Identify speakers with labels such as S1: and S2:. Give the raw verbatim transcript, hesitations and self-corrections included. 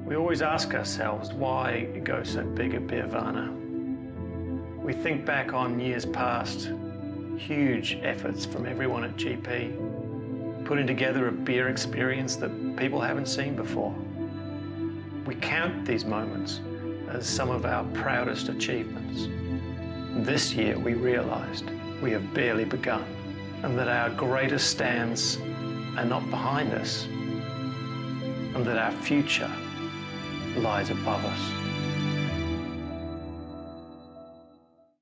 S1: We always ask ourselves why go so big at Beervana. We think back on years past, huge efforts from everyone at G P, putting together a beer experience that people haven't seen before. We count these moments as some of our proudest achievements. This year we realised we have barely begun, and that our greatest stands are not behind us, and that our future lies above us.